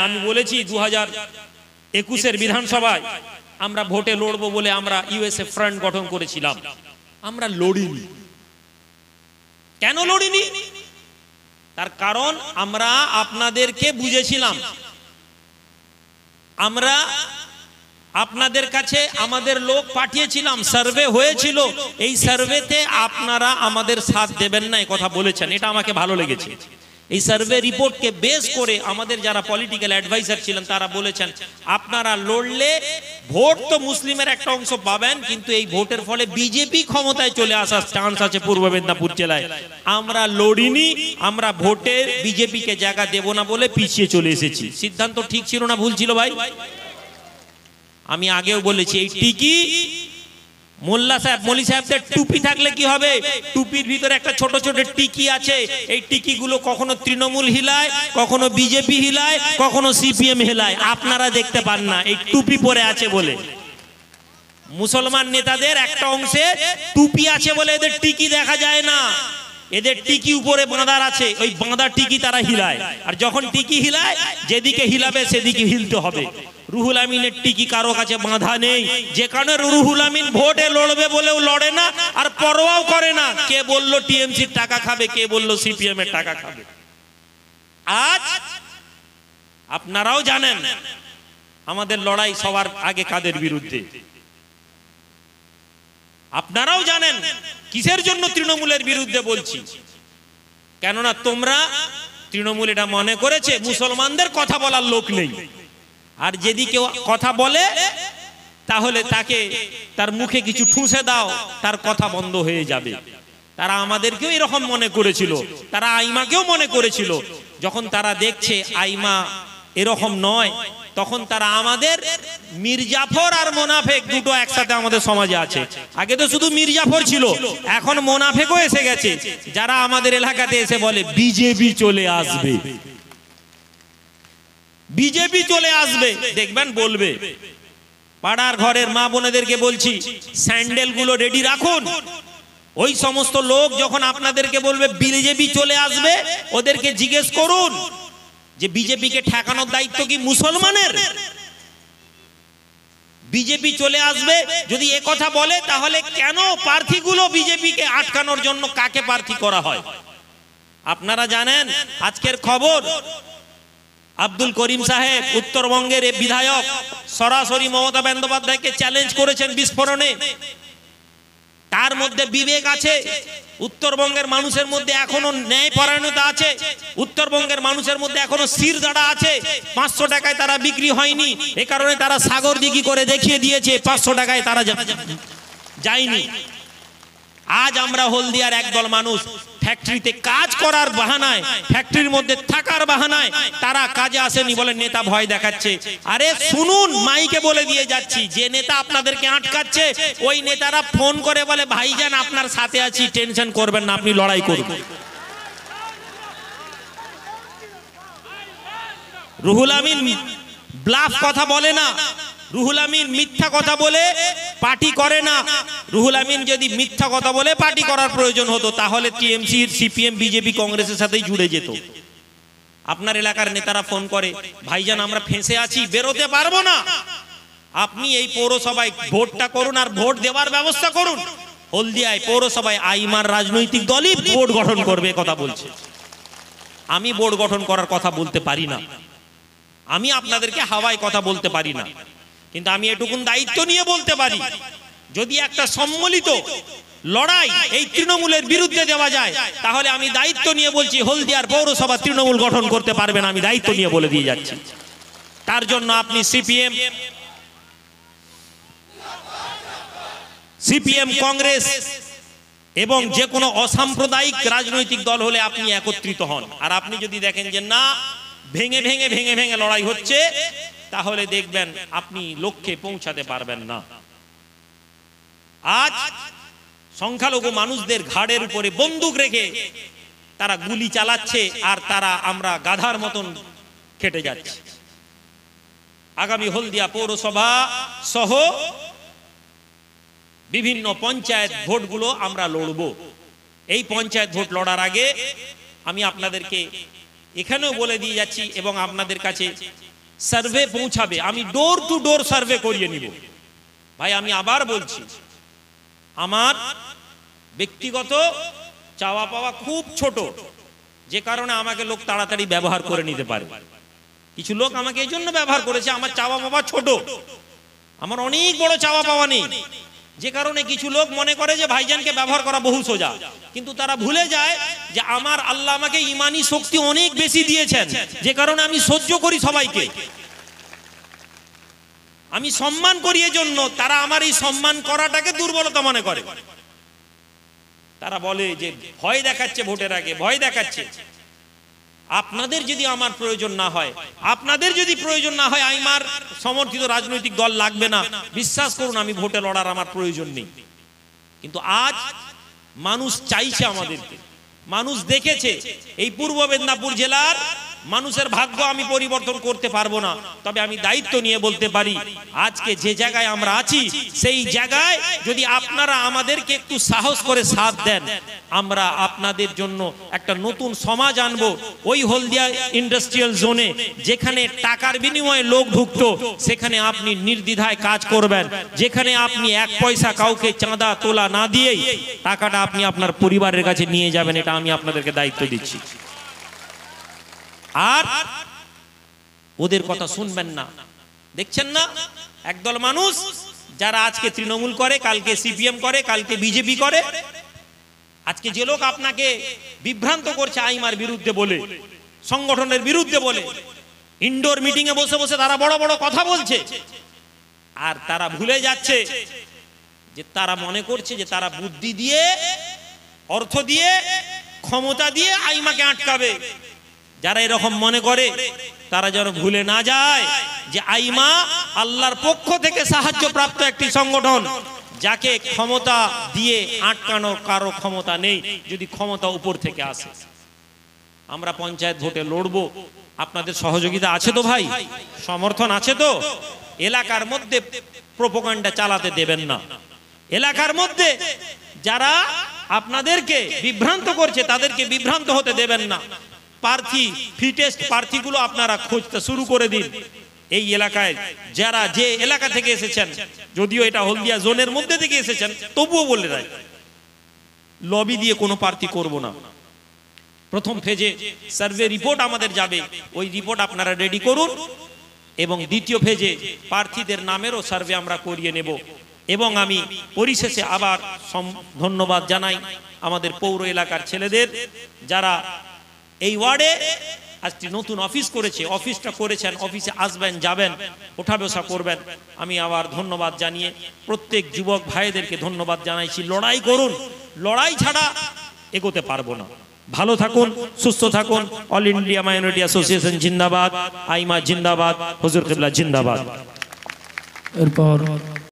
আমি বলেছি 2021-এর বিধানসভায় আমরা ভোটে লড়বো বলে আমরা ইউএসএ ফ্রন্ট গঠন করেছিলাম। আমরা লড়িনি। কেন লড়িনি? তার কারণ আমরা আপনাদেরকে বুঝেছিলাম। আমরা আপনাদের কাছে আমাদের লোক পাঠিয়েছিলাম, সার্ভে হয়েছিল। এই সার্ভেতে আপনারা আমাদের সাথ দেবেন না এই কথা বলেছেন, এটা আমাকে ভালো লেগেছে। এই সার্ভে রিপোর্টকে বেস করে আমাদের যারা পলিটিক্যাল অ্যাডভাইজার ছিলেন তারা বলেছেন আপনারা লড়লে ভোট তো মুসলিমের একটা অংশ পাবেন, কিন্তু এই ভোটের ফলে বিজেপি ক্ষমতায় চলে আসার চান্স আছে পূর্ব মেদিনীপুর জেলায়। আমরা লড়িনি, আমরা ভোটে বিজেপিকে জায়গা দেব না বলে পিছিয়ে চলে এসেছি। সিদ্ধান্ত ঠিক ছিল না ভুল ছিল ভাই? আমি আগেও বলেছি এই টিকি মোল্লা সাহেব মলি সাহেবদের টুপি থাকলে কি হবে? টুপির ভিতরে একটা ছোট ছোট টিকি আছে। এই টিকিগুলো কখনো তৃণমূল হিলায়, কখনো বিজেপি হিলায়, কখনো সিপিএম হিলায়। আপনারা দেখতে পান না, এই টুপি পরে আছে বলে। মুসলমান নেতাদের একটা অংশে টুপি আছে বলে এদের টিকি দেখা যায় না। এদের টিকি উপরে বাঁধার আছে, ওই বাঁধা টিকি তারা হিলায়। আর যখন টিকি হিলায়, যেদিকে হিলাবে সেদিকে হিলতে হবে। রুহুল আমিনের টিকি কারো কাছে বাঁধা নেই, যে কারণে রুহুল আমিন ভোটে লড়বে বলেও লড়ে না, আর পরোয়াও করে না কে বললো টিএমসির টাকা খাবে, কে বললো সিপিএম এর টাকা খাবে। আজ আপনারাও জানেন আমাদের লড়াই সবার আগে কাদের বিরুদ্ধে। আপনারাও জানেন কিসের জন্য তৃণমূলের বিরুদ্ধে বলছি। কেননা তোমরা তৃণমূল এটা মনে করেছে মুসলমানদের কথা বলার লোক নেই, আর যদি কেউ কথা বলে তাহলে তাকে তার মুখে কিছু ঠুসে দাও, তার কথা বন্ধ হয়ে যাবে। তারা আমাদেরকেও এরকম মনে করেছিল, তারা আইমাকেও মনে করেছিল। যখন তারা দেখছে আইমা এরকম নয়, তখন তারা আমাদের মির্জাফর আর মোনাফেক দুটো একসাথে আমাদের সমাজে আছে। আগে তো শুধু মির্জাফর ছিল, এখন মোনাফেকও এসে গেছে, যারা আমাদের এলাকাতে এসে বলে বিজেপি চলে আসবে, বিজেপি চলে আসবে। দেখবেন বলবে। পাড়ার ঘরের মা বোনেদেরকে বলছি স্যান্ডেল গুলো রেডি রাখুন। ওই সমস্ত লোক যখন আপনাদেরকে বলবে বিজেপি চলে আসবে, ওদেরকে জিজ্ঞেস করুন যে বিজেপিকে ঠেকানোর দায়িত্ব কি মুসলমানের? বিজেপি চলে আসবে যদি এ কথা বলে, তাহলে কেন প্রার্থীগুলো বিজেপিকে আটকানোর জন্য কাকে প্রার্থী করা হয়? আপনারা জানেন আজকের খবর, আব্দুল করিম সাহেব উত্তরবঙ্গের বিধায়ক সরাসরি মমতা বন্দ্যোপাধ্যায়কে চ্যালেঞ্জ করেছেন বিস্ফোরণে। তার মধ্যে বিবেক আছে, উত্তরবঙ্গের মানুষের মধ্যে এখনো ন্যায়পরায়ণতা আছে, উত্তরবঙ্গের মানুষের মধ্যে এখনো শিরদাঁড়া আছে। 500 টাকায় তারা বিক্রি হয়নি, এ কারণে তারা সাগর দিঘি করে দেখিয়ে দিয়েছে 500 টাকায় তারা যায়নি। আজ আমরা হলদিয়ার একদল মানুষ ফ্যাক্টরিতে কাজ করার বাহানায়, ফ্যাক্টরির মধ্যে থাকার বাহানায় তারা কাজে আসেনি বলে নেতা ভয় দেখাচ্ছে। আরে শুনুন, মাইকে বলে দিয়ে যাচ্ছি, যে নেতা আপনাদেরকে আটকাচ্ছে ওই নেতারা ফোন করে বলে ভাইজান আপনার সাথে আছি, টেনশন করবেন না, আপনি লড়াই করুন। রুহুল আমিন ব্লাফ কথা বলে না, রুহুল আমিন মিথ্যা কথা বলে পার্টি করে না। রুহুল আমিন যদি মিথ্যা কথা বলে পার্টি করার প্রয়োজন হতো, তাহলে টিএমসি, সিপিএম, বিজেপি, কংগ্রেসের সাথেই জুড়ে যেত। আপনার এলাকার নেতারা ফোন করে ভাইজান আমরা ফেঁসে আছি, বেরোতে পারবো না, আপনি এই পৌরসভায় ভোটটা করুন আর ভোট দেওয়ার ব্যবস্থা করুন। হলদিয়ায় পৌরসভায় আইমার রাজনৈতিক দলই বোর্ড গঠন করবে কথা বলছে। আমি বোর্ড গঠন করার কথা বলতে পারি না, আমি আপনাদেরকে হাওয়ায় কথা বলতে পারি না, কিন্তু আমি এটুকুন দায়িত্ব নিয়ে বলতে পারি, যদি একটা সম্মিলিত লড়াই এই তৃণমূলের বিরুদ্ধে দেওয়া যায়, তাহলে আমি দায়িত্ব নিয়ে বলছি হলদিয়ার পৌরসভা তৃণমূল গঠন করতে পারবেন, আমি দায়িত্ব নিয়ে বলে দিয়ে যাচ্ছি। তার জন্য আপনি সিপিএম, কংগ্রেস এবং যে কোনো অসাম্প্রদায়িক রাজনৈতিক দল হলে আপনি একত্রিত হন। আর আপনি যদি দেখেন যে না, ভেঙে ভেঙে ভেঙে ভেঙে লড়াই হচ্ছে, তাহলে দেখবেন আপনি লক্ষ্যে পৌঁছাতে পারবেন না। আজ সংখ্যালঘু মানুষদের ঘাড়ের উপরে বন্দুক রেখে তারা গুলি চালাচ্ছে, আর তারা আমরা গাধার মতন খেটে যাচ্ছি। আগামী হলদিয়া পৌরসভা সহ বিভিন্ন পঞ্চায়েত ভোটগুলো আমরা লড়ব। এই পঞ্চায়েত ভোট লড়ার আগে আমি আপনাদেরকে এখানেও বলে দিয়ে যাচ্ছি এবং আপনাদের কাছে সার্ভে পৌঁছাবে, আমি ডোর টু ডোর সার্ভে করিয়ে নিব। ভাই আমি আবার বলছি, আমার ব্যক্তিগত চাওয়া পাওয়া খুব ছোট, যে কারণে আমাকে লোক তাড়াতাড়ি ব্যবহার করে নিতে পারে। কিছু লোক আমাকে এই জন্য ব্যবহার করেছে, আমার চাওয়া পাওয়া ছোট, আমার অনেক বড় চাওয়া পাওয়া নেই, যে কারণে কিছু লোক মনে করে যে ভাইজানকে ব্যবহার করা বহু সোজা, কিন্তু তারা ভুলে যায় যে আমার আল্লাহ আমাকে ইমানি শক্তি অনেক বেশি দিয়েছেন, যে কারণে আমি সহ্য করি সবাইকে, আমি সম্মান করি। এজন্য তারা আমার এই সম্মান করাটাকে দুর্বলতা মনে করে। তারা বলে যে ভয় দেখাচ্ছে, ভোটের আগে ভয় দেখাচ্ছে। আপনাদের যদি আমার প্রয়োজন না হয়, আপনাদের যদি প্রয়োজন না হয়, আমার সমর্থিত রাজনৈতিক দল লাগবে না, বিশ্বাস করুন আমি ভোটে লড়ার আমার প্রয়োজন নেই। কিন্তু আজ মানুষ চাইছে আমাদেরকে, মানুষ দেখেছে এই পূর্ব মেদিনীপুর জেলার মানুষের ভাগ্য আমি পরিবর্তন করতে পারবো না, তবে আমি দায়িত্ব নিয়ে বলতে পারি আজকে যে জায়গায় আমরা আছি সেই জায়গায় যদি আপনারা আমাদেরকে একটু সাহস করে সাথ দেন, আমরা আপনাদের জন্য একটা নতুন সমাজ আনবো। ওই হলদিয়া ইন্ডাস্ট্রিয়াল জোনে যেখানে টাকার বিনিময়ে লোক ঢুকতো, সেখানে আপনি নির্দ্বিধায় কাজ করবেন, যেখানে আপনি এক পয়সা কাউকে চাঁদা তোলা না দিয়েই টাকাটা আপনি আপনার পরিবারের কাছে নিয়ে যাবেন। এটা আমি আপনাদেরকে দায়িত্ব দিচ্ছি। আর ওদের কথা শুনবেন না। দেখছেন না একদল মানুষ যারা আজকে তৃণমূল করে, কালকে সিপিএম করে, কালকে বিজেপি করে। আজকে যে লোক আপনাকে বিভ্রান্ত করছে আইমার বিরুদ্ধে বলে, সংগঠনের বিরুদ্ধে বলে, ইনডোর মিটিং এ বসে বসে তারা বড় বড় কথা বলছে, আর তারা ভুলে যাচ্ছে যে তারা মনে করছে যে তারা বুদ্ধি দিয়ে, অর্থ দিয়ে, ক্ষমতা দিয়ে আইমাকে আটকাবে। যারা এরকম মনে করে তারা যেন ভুলে না যায় যে আইমা আল্লাহর পক্ষ থেকে সাহায্য প্রাপ্ত একটি সংগঠন, যাকে ক্ষমতা দিয়ে আটকানোর কারো ক্ষমতা নেই, যদি ক্ষমতা উপর থেকে আসে। আমরা পঞ্চায়েত ভোটে লড়বো, আপনাদের সহযোগিতা আছে তো ভাই? সমর্থন আছে তো? এলাকার মধ্যে প্রোপাগান্ডা চালাতে দেবেন না। এলাকার মধ্যে যারা আপনাদেরকে বিভ্রান্ত করছে তাদেরকে বিভ্রান্ত হতে দেবেন না। প্রার্থী, ফিটেস্ট প্রার্থীগুলো আপনারা খুঁজতে শুরু করে দিন। এই এলাকায় যারা যে এলাকা থেকে এসেছেন, যদিও এটা হলদিয়া জোনের মধ্যে থেকে এসেছেন, তবুও বলে দেয় লবি দিয়ে কোনো প্রার্থী করব না। প্রথম ফেজে সার্ভে রিপোর্ট আমাদের যাবে, ওই রিপোর্ট আপনারা রেডি করুন, এবং দ্বিতীয় ফেজে প্রার্থীদের নামেরও সার্ভে আমরা করিয়ে নেব। এবং আমি পরিশেষে আবার ধন্যবাদ জানাই আমাদের পৌর এলাকার ছেলেদের, যারা এই ওয়ার্ডে আজকে নতুন অফিস করেছে, অফিসটা করেছেন, অফিসে আসবেন, যাবেন, ওঠা বসা করবেন। আমি আবার ধন্যবাদ জানিয়ে প্রত্যেক যুবক ভাইদেরকে ধন্যবাদ জানাইছি। লড়াই করুন, লড়াই ছাড়া এগোতে পারবো না। ভালো থাকুন, সুস্থ থাকুন। অল ইন্ডিয়া মাইনরিটি অ্যাসোসিয়েশন জিন্দাবাদ, আইমা জিন্দাবাদ, হুজুর কিবলা জিন্দাবাদ। এরপর